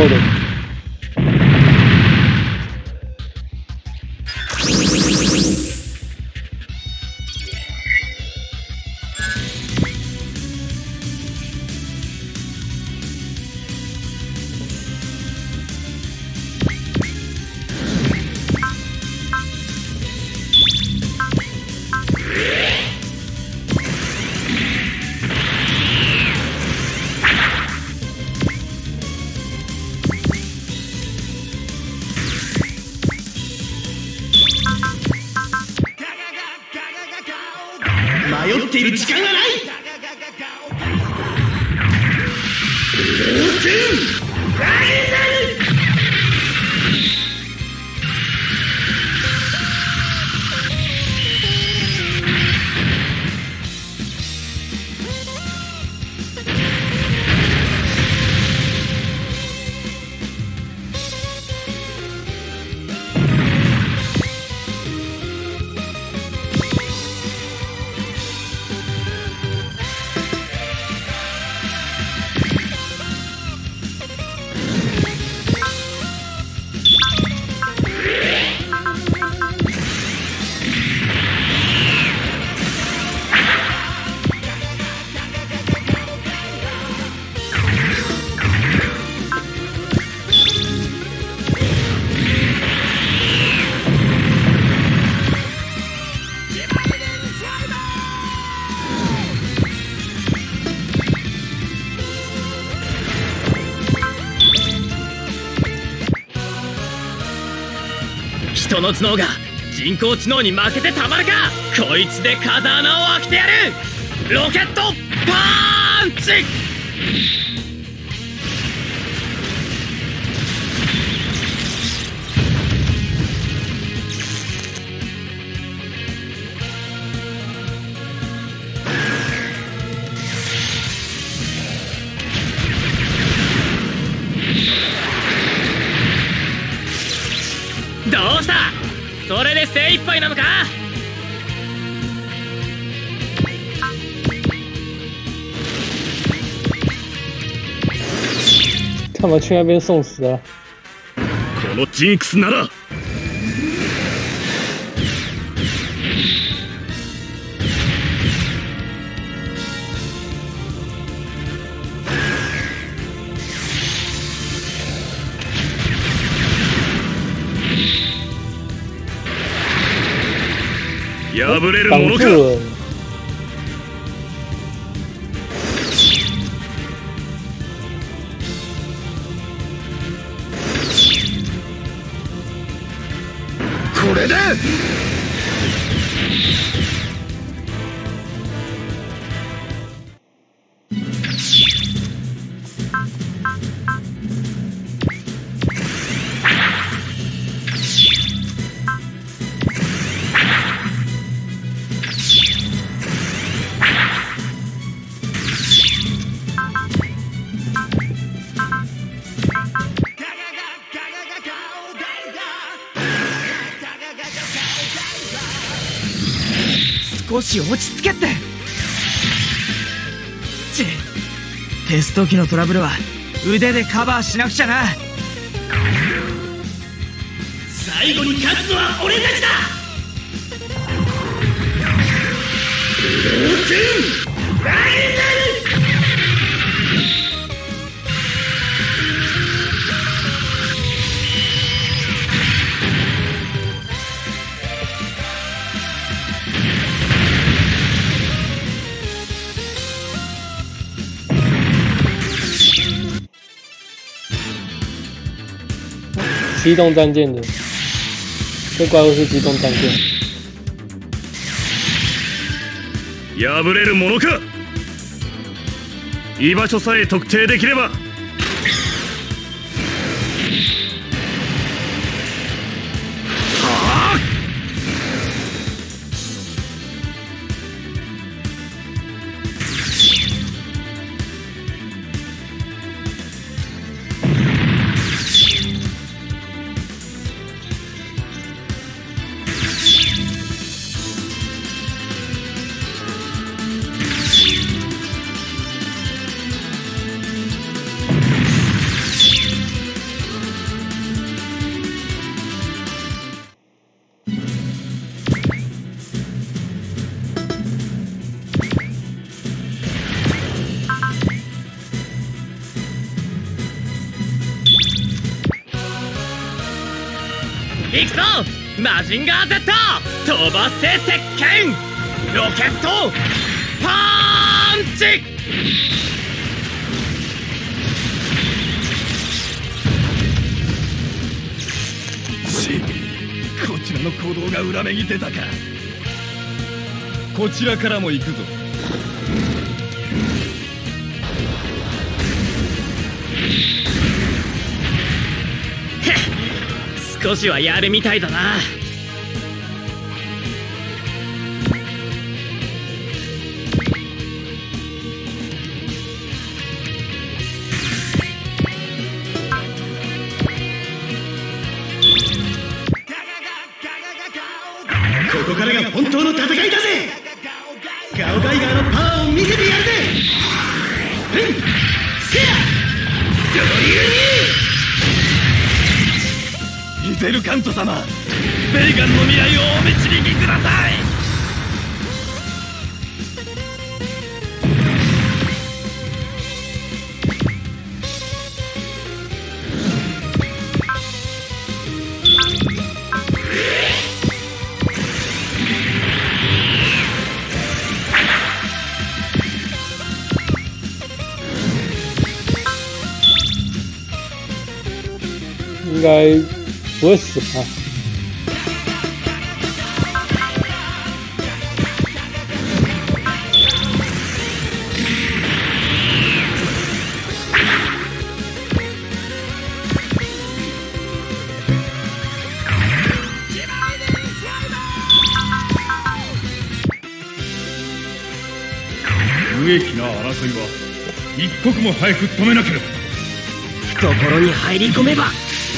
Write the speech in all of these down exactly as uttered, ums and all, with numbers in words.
偷的。 迷っている時間はない。人の頭脳が人工知能に負けてたまるか。こいつで風穴を開けてやる。ロケットパンチ。どうした？それで精一杯なのか？ 干嘛去那边送死啊？ このジンクスなら。破れるものか。これで少し落ち着けって。ちテスト機のトラブルは腕でカバーしなくちゃな。最後に勝つのは俺たちだ。 机动战舰的，这怪物是机动战舰。 破れるものか。居場所さえ特定できれば。はあ。 行くぞマジンガー Z 飛ばせ鉄拳ロケットパンチ。 しこちらの行動が裏目に出たか。こちらからも行くぞ。 少しはやるみたいだな。 ここからが本当の戦いだぜ。ガオガイガーのパワーを見せてやるぜ。うん、せやドリューイゼルカント様、ベイガンの未来をお導きください。 应该不会死吧？ 無益な争いは一刻も早く止めなければ。 懐に入り込めば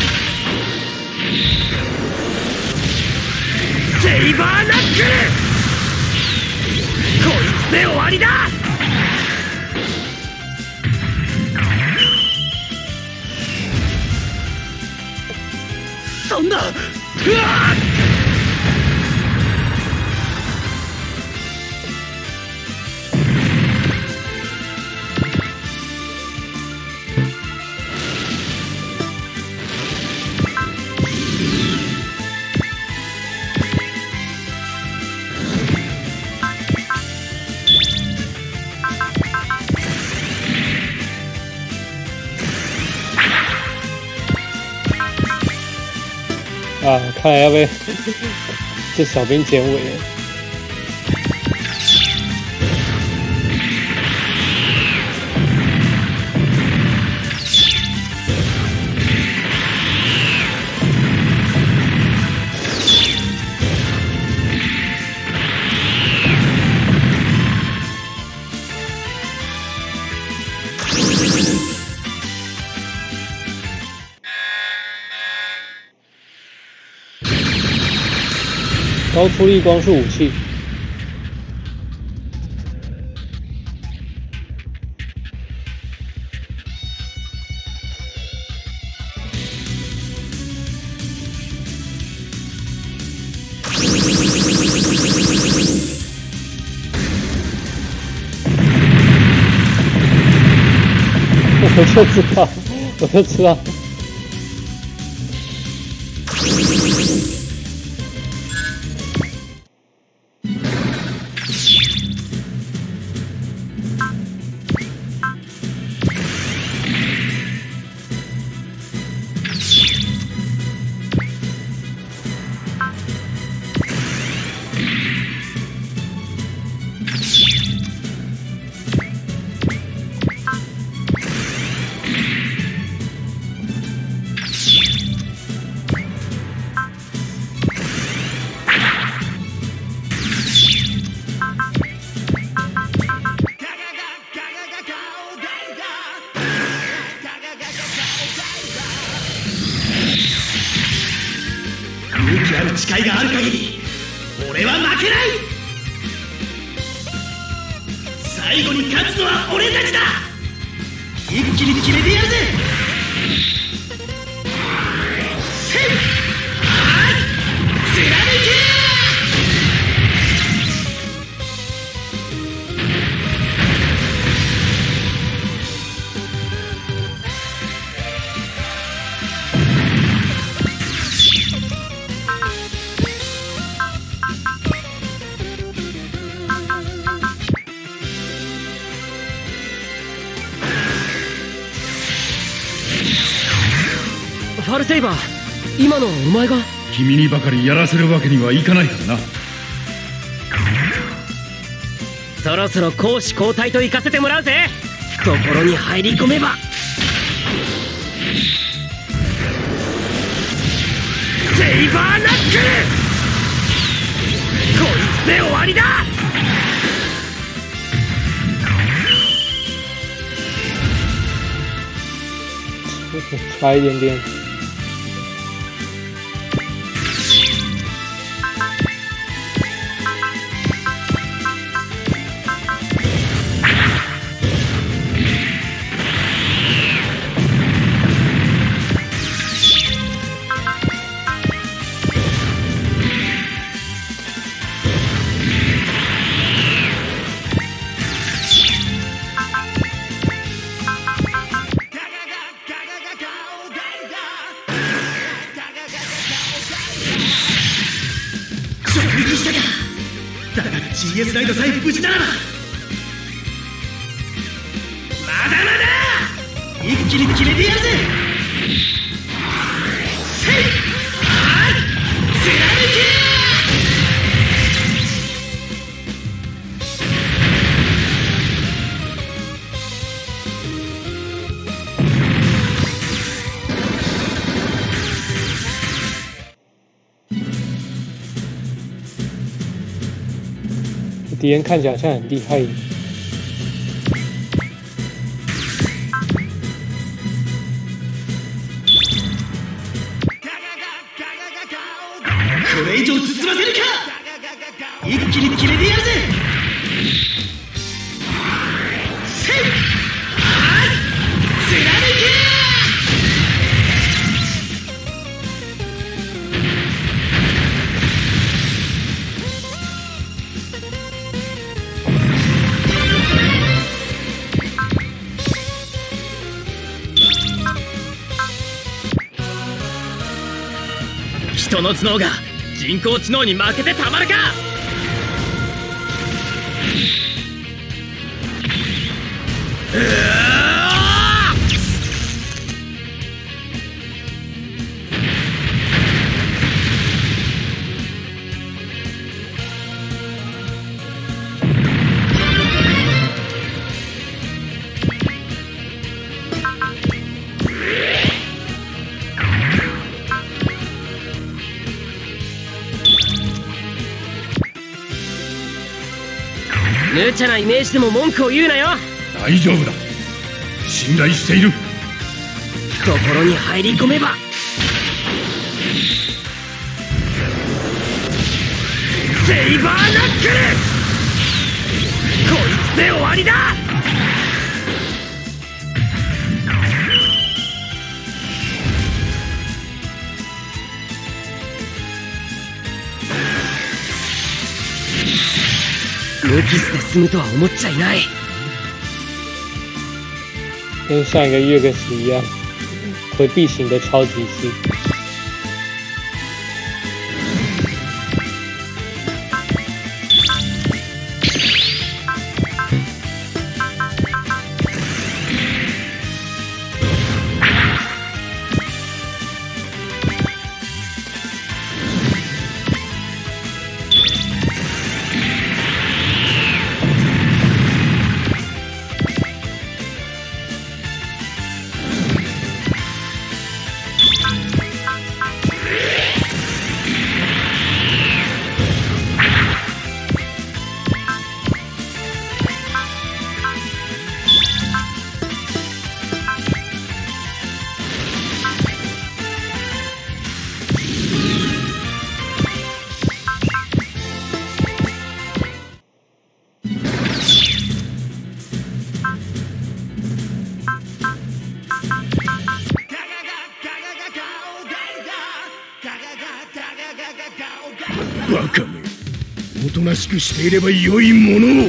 セイバーナックル、こいつで終わりだ。そんな、うわっ！ 啊，看来要被这小兵剪尾了。高出力光束武器，我就知道，我就知道。 誓いがある限り俺は負けない。最後に勝つのは俺たちだ。一気に決めてやるぜ。せいはい貫け。 ファルセイバー、今のはお前が？ 君にばかりやらせるわけにはいかないからな。 そろそろ攻守交代と行かせてもらうぜ。懐に入り込めばセイバーナックル、こいつで終わりだ。 差一点点。 ジーエス ライドさえ無事ならば、まだまだ一気に決めてやるぜ。せいあい貫け。 敌人看起来好像很厉害。 これ以上進ませるか。一気に決めてやるぜ。せいあい貫け。 人の頭脳が人工知能に負けてたまるか。うわ無茶なイメージでも文句を言うなよ。 大丈夫だ、信頼している。 懐に入り込めばセイバーナックル、こいつで終わりだ。無傷で済むとは思っちゃいない。 跟上一个月克斯一样，回避型的超级系。 バカめ、おとなしくしていればよいものを。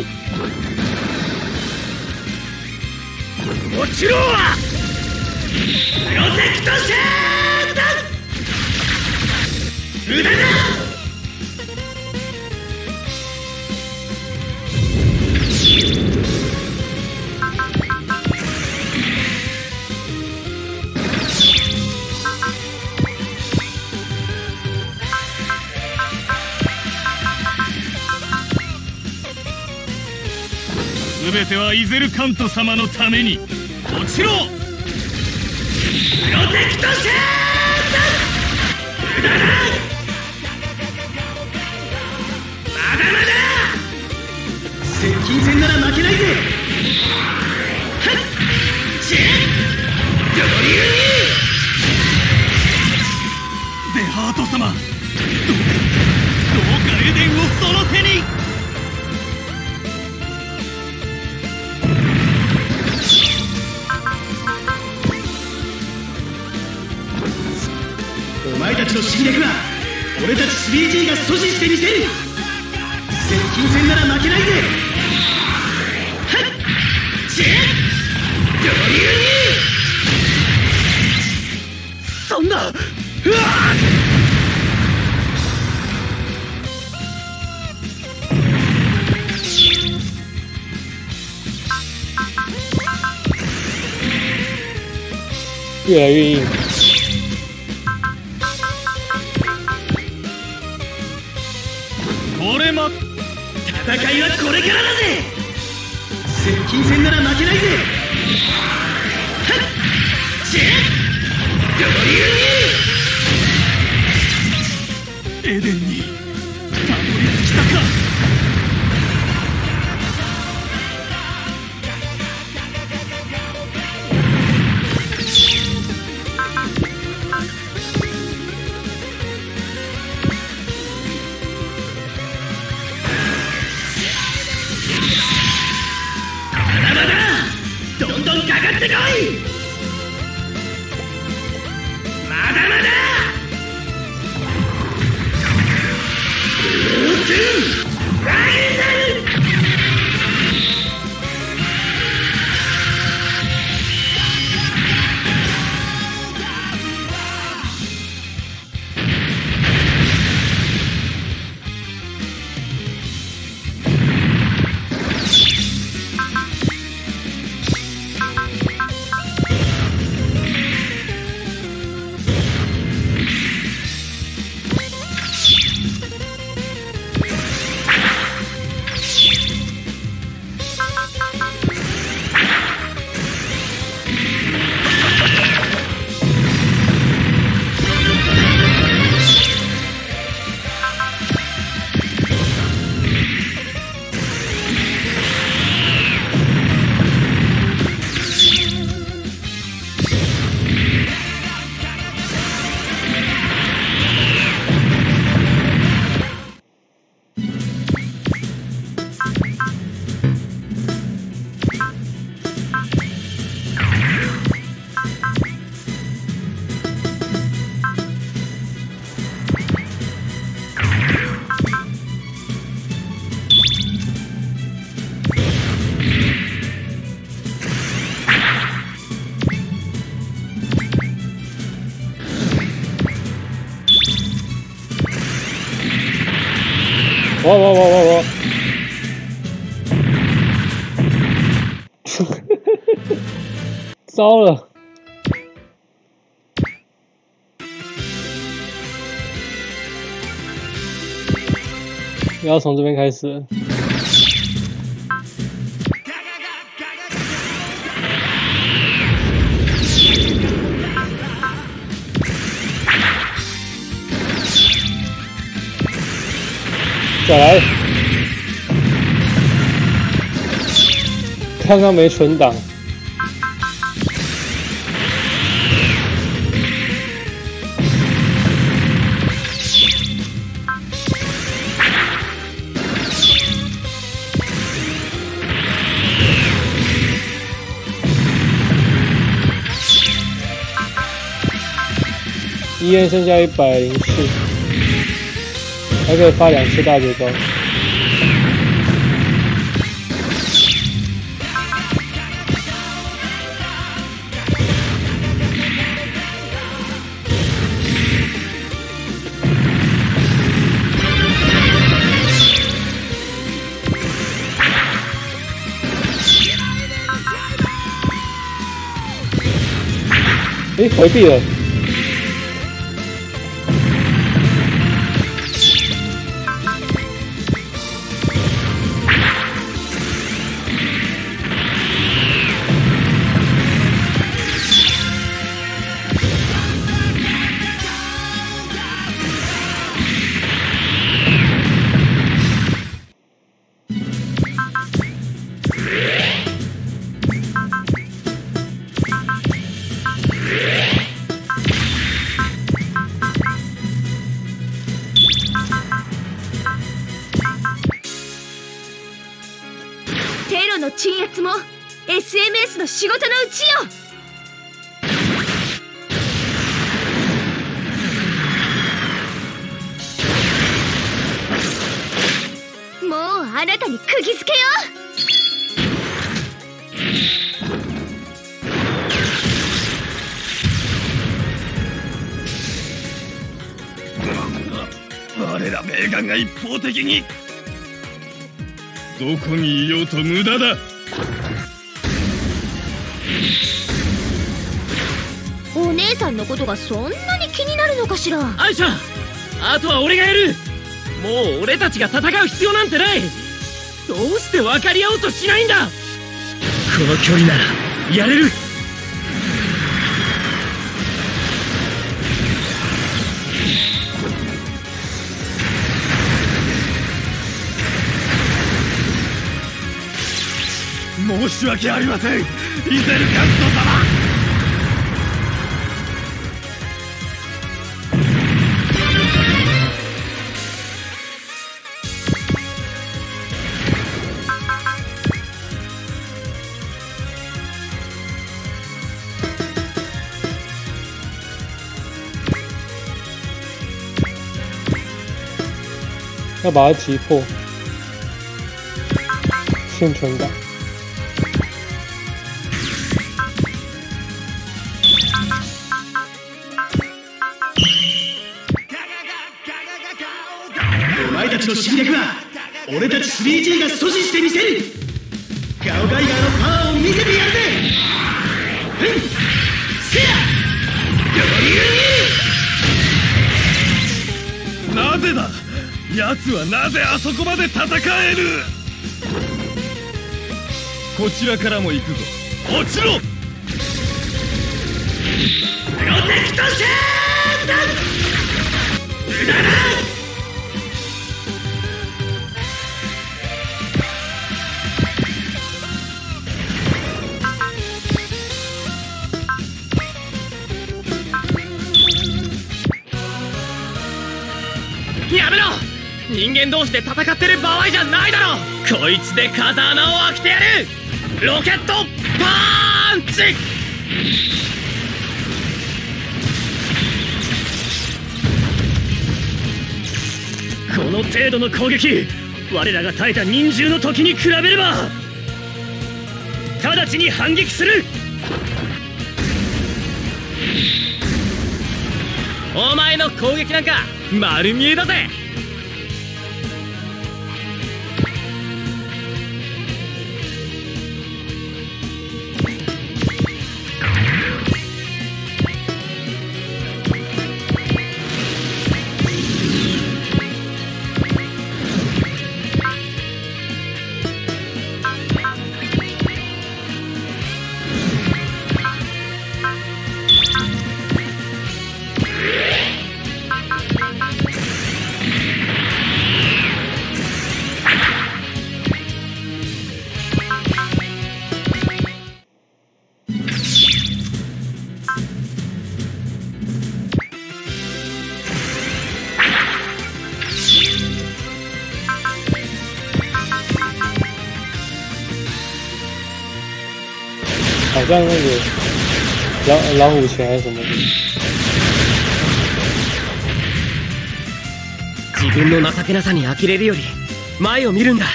落ちろはプロテクトシェード。無駄だ。 全てはイゼルカント様のために落ちろ。プロテクトシャート。無駄だ。まだまだ。接近戦なら負けないぜ。はっチェッドリューベハート様、どうかどうかエデンをその手に。お前たちの侵略は俺たち スリージー が阻止してみせる。接近戦なら負けないぜ。はっチェッドリューそんなうわっ越来越硬。 これも戦いはこれからだぜ。接近戦なら負けないぜ。はっチェッドリューエデンにたどり着きたか。 どんどんかかってこい。まだまだ。ブルートゥーライナ哇哇哇哇哇！糟了！要从这边开始了。再来，刚刚没存档。E N剩下一百零四。还可以发两次大绝招。诶，回避了。 の鎮圧も エスエムエス の仕事のうちよ。もうあなたに釘付けよ。 我ら名眼が一方的に。どこにいようと無駄だ。 お姉さんのことがそんなに気になるのかしら。 アイシャ、あとは俺がやる。もう俺たちが戦う必要なんてない。どうして分かり合おうとしないんだ。この距離ならやれる。 申し訳ありません、イゼルカント様。 要把它击破，幸存感。 お前たちの侵略は俺たち スリージー が阻止してみせる。ガオガイガーのパワーを見せてやるぜ。ふんせやなぜだ、奴はなぜあそこまで戦える。こちらからも行くぞ。落ちろ。 プロテクトシャーだ。無駄だ。 やめろ。人間同士で戦ってる場合じゃないだろ。こいつで風穴を開けてやる。ロケットパンチ。この程度の攻撃、我らが耐えた忍獣の時に比べれば直ちに反撃する。お前の攻撃なんか丸見えだぜ。 好像那个老老虎钳还是什么的。 自分の情けなさに呆れるより前を見るんだ。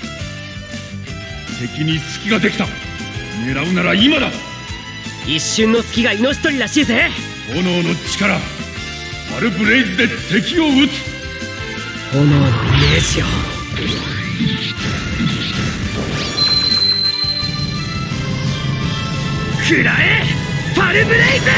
敵に隙ができた。狙うなら今だ。 一瞬の隙が命取りらしいぜ。 炎の力、ファルブレイズで敵を撃つ。 炎のイメージを。食らえファルブレイズ。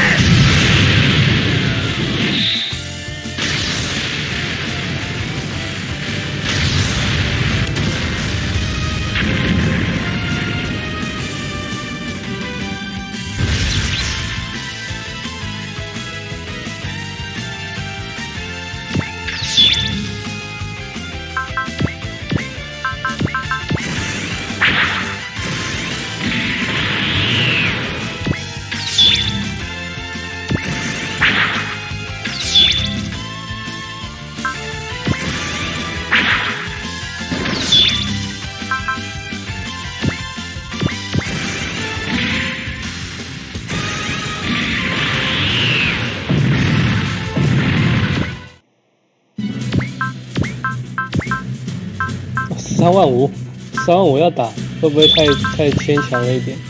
三万五，三万五要打，会不会太太牵强了一点？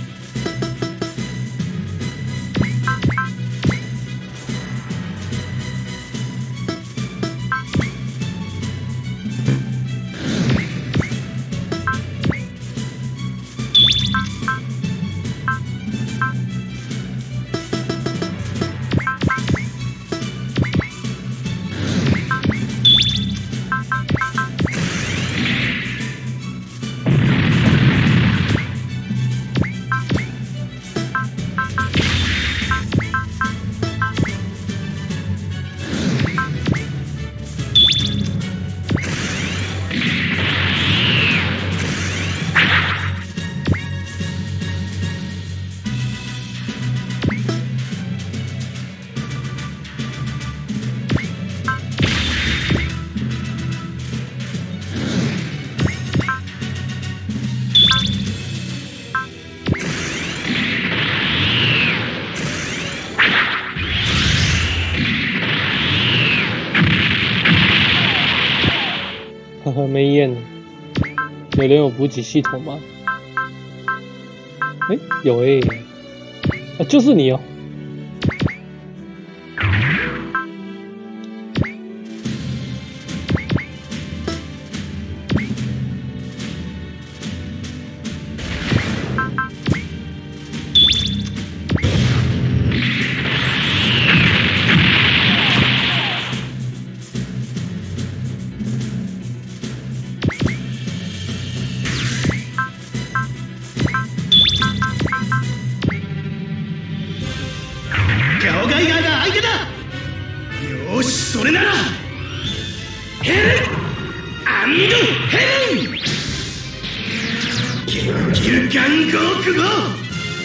呵呵，没验了。有人有补给系统吗？哎、欸，有哎、欸，啊，就是你哦。 それならヘルアンドヘルンキルキルガンゴークゴー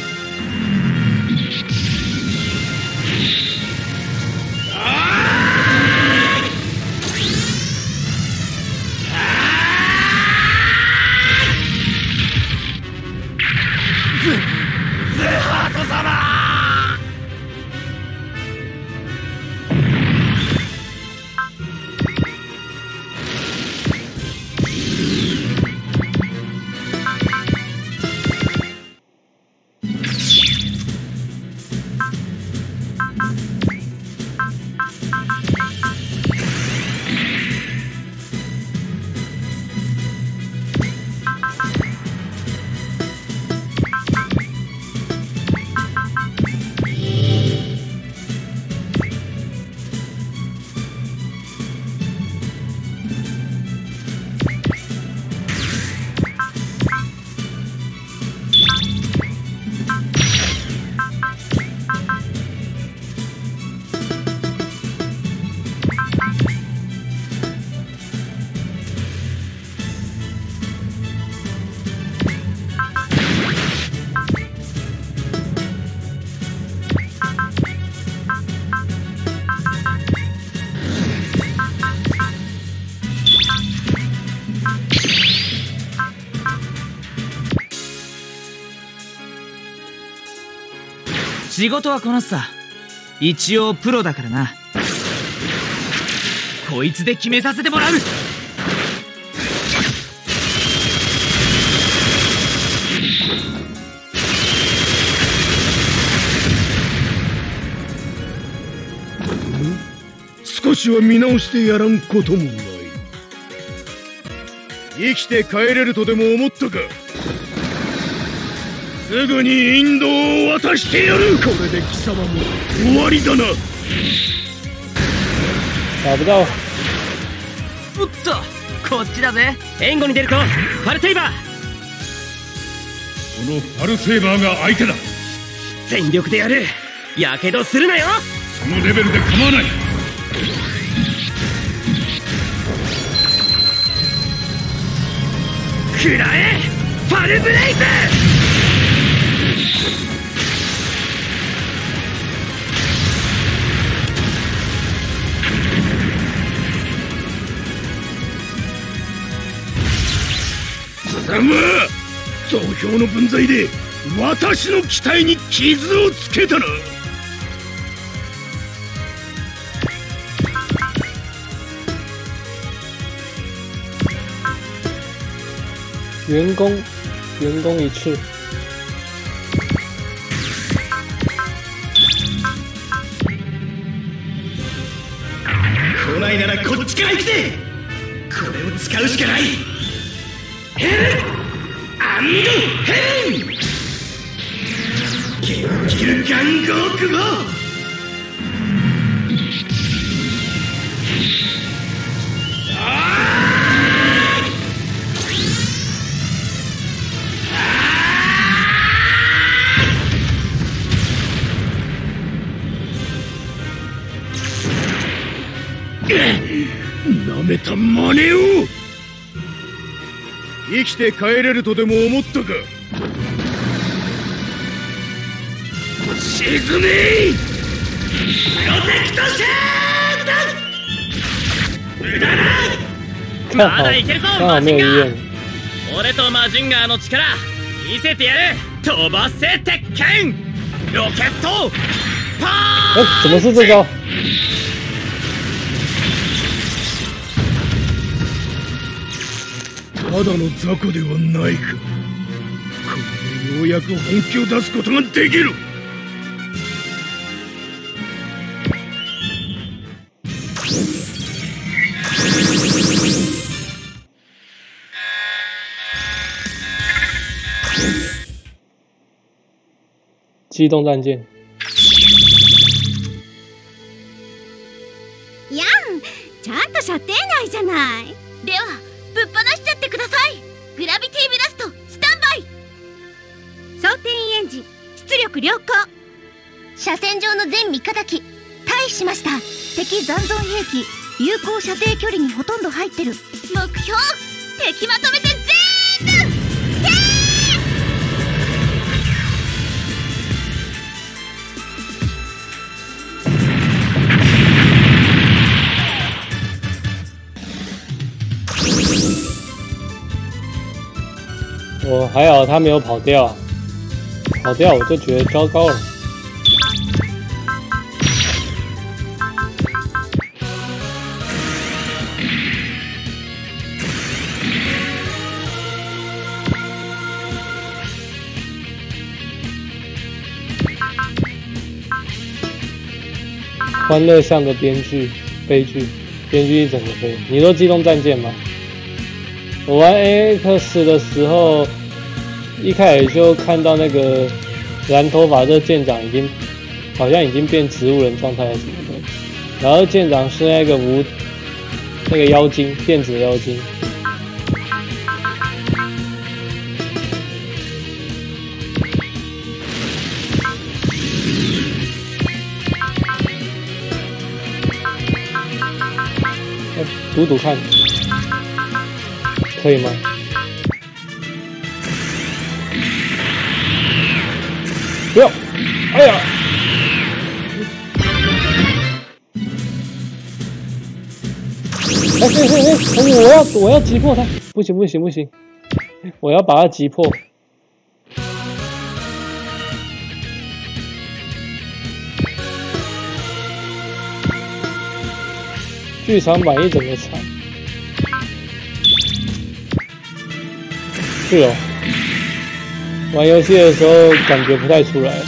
仕事はこなすさ。一応プロだからな。こいつで決めさせてもらう。 少しは見直してやらんこともない。生きて帰れるとでも思ったか。すぐに引導を渡してやる。これで貴様も終わりだな。 找不到。 おっと、こっちだぜ。援護に出るとファルセイバー。 このファルセイバーが相手だ。 全力でやる。やけどするなよ。 そのレベルで構わない。 食らえファルブレイズ。 貴様、総評の分際で私の機体に傷をつけたな。 员工，员工一次。 来ないならこっちから行くぜ。これを使うしかない。ヘルアンドヘルゲンキルガンゴークゴー。 なめた真似を。生きて帰れるとでも思ったか。沈め。プロテクトシャードだ。無駄だ。まだいけるぞマジンガー。俺とマジンガーの力見せてやる。飛ばせ鉄拳ロケットパーン。 哎，怎么是这招？ ただの雑魚ではないか。これでようやく本気を出すことができる。 机动战舰。 やん、ちゃんと射程内じゃない。ではぶっ放しちゃってください。グラビティブラストスタンバイ。装填エンジン出力良好。車線上の全味方機退避しました。敵残存兵器有効射程距離にほとんど入ってる。目標敵まとめて全部け我还好，他没有跑掉、啊，跑掉我就觉得糟糕了。欢乐向的编剧，悲剧，编剧一整个飞。你说机动战舰吗？我玩 A X 的时候，一开始就看到那个蓝头发这舰长已经好像已经变植物人状态还是什么的，然后舰长是那个无那个妖精，电子妖精。赌赌看，可以吗？不要！哎呀！哎，行行行，我要我要击破他！不行不行不行，我要把他击破。剧场版一整个惨。是哦，玩游戏的时候感觉不太出来。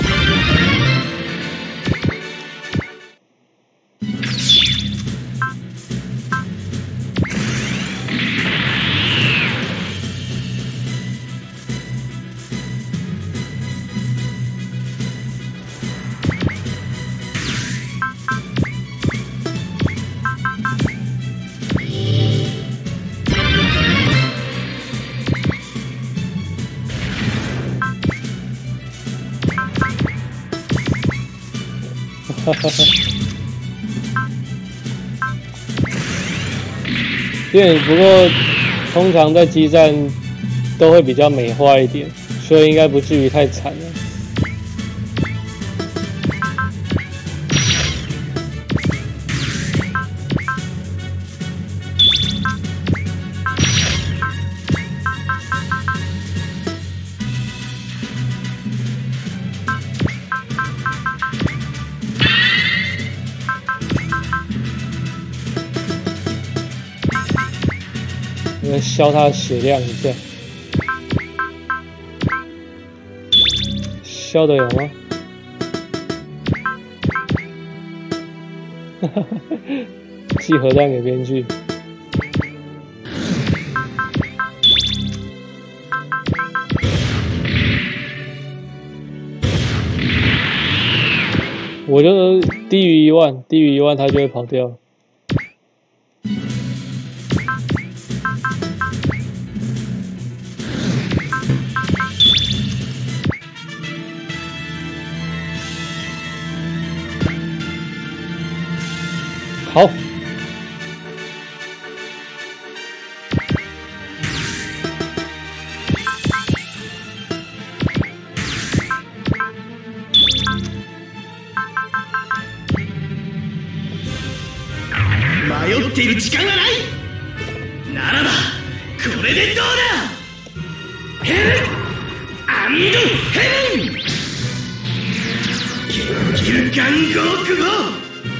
哈哈哈，对，不过通常在激战都会比较美化一点，所以应该不至于太惨了。消他血量一下。 削的有吗？寄核弹给编剧。我就低于一万，低于一万他就会跑掉。好。 迷っている時間がない。ならばこれでどうだ。ヘルアンドヘルン研究眼極語。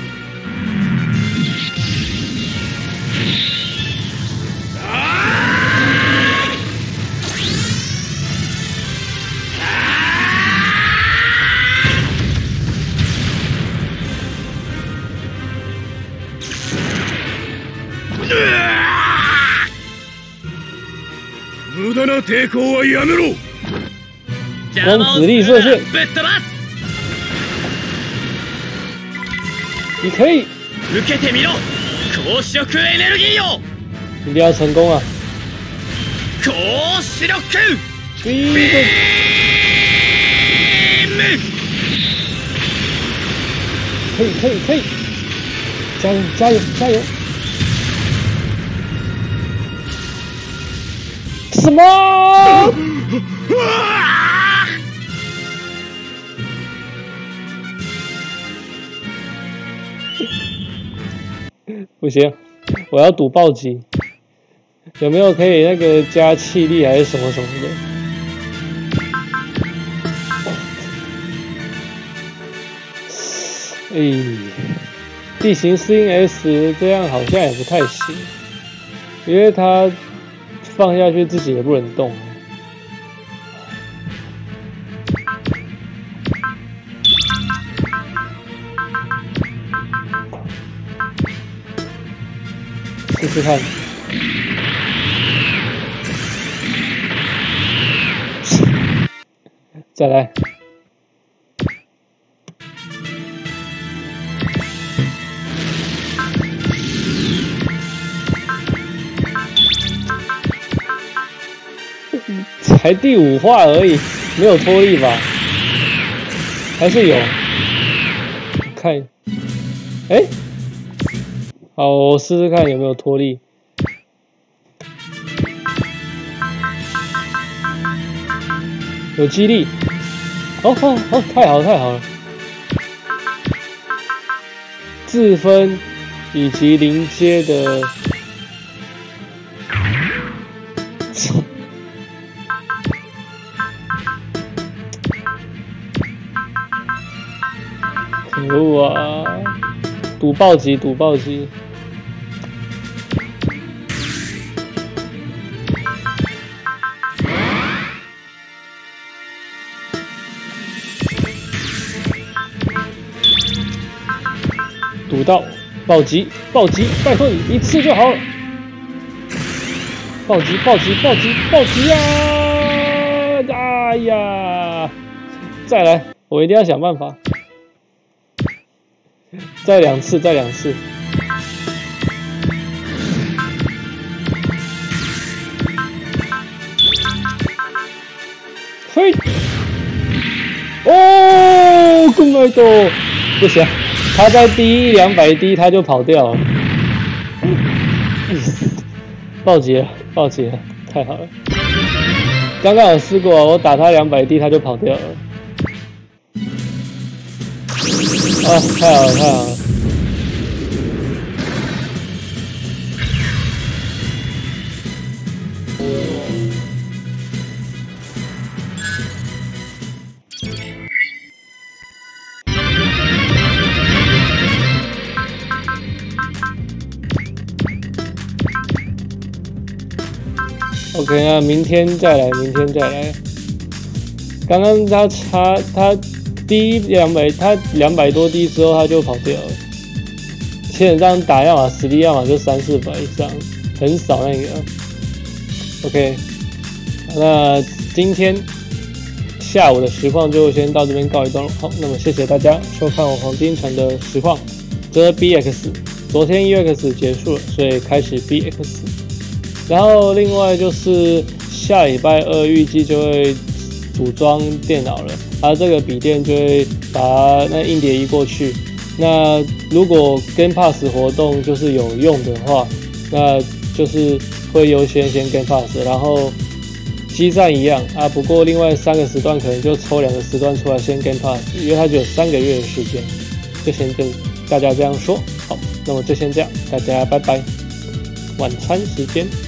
無駄な抵抗はやめろ。 光子力射线，你可以。 受けてみろ、光子力エネルギーよ。 一定要成功啊！ 光子力ビーム， 可以可以可以，加油加油加油！什么？不行，我要赌暴击。有没有可以那个加气力还是什么什么的？哎，地形适应 S 这样好像也不太行，因为它放下去自己也不能动。试试看。再来。才第五话而已，没有脱力吧？还是有？看，哎、欸，好，我试试看有没有脱力。有激励，好好好，太好太好了！自分以及临阶的。可恶啊！赌暴击，赌暴击！赌到暴击，暴击！拜托你一次就好了！暴击，暴击，暴击，暴击啊！哎呀！再来，我一定要想办法。再两次，再两次。嘿！哦，更爱多，不行，他在低一两百滴他就跑掉了。暴击了，暴击了，太好了！刚刚有试过，我打他两百滴他就跑掉了。啊，太好了，太好了！OK， 那明天再来，明天再来。 刚刚他差他第一两百，他两百多滴之后他就跑掉了。基本上打要么实力，要么就三四百以上，很少那个。OK， 那今天下午的实况就先到这边告一段落。好，那么谢谢大家收看我黄金城的实况。这 B X， 昨天 U X 结束了，所以开始 B X。然后另外就是下礼拜二预计就会组装电脑了，而这个笔电就会把那硬碟移过去。那如果 Game Pass 活动就是有用的话，那就是会优先先 Game Pass， 然后基站一样啊。不过另外三个时段可能就抽两个时段出来先 Game Pass， 因为它只有三个月的时间，就先跟大家这样说。好，那么就先这样，大家拜拜，晚餐时间。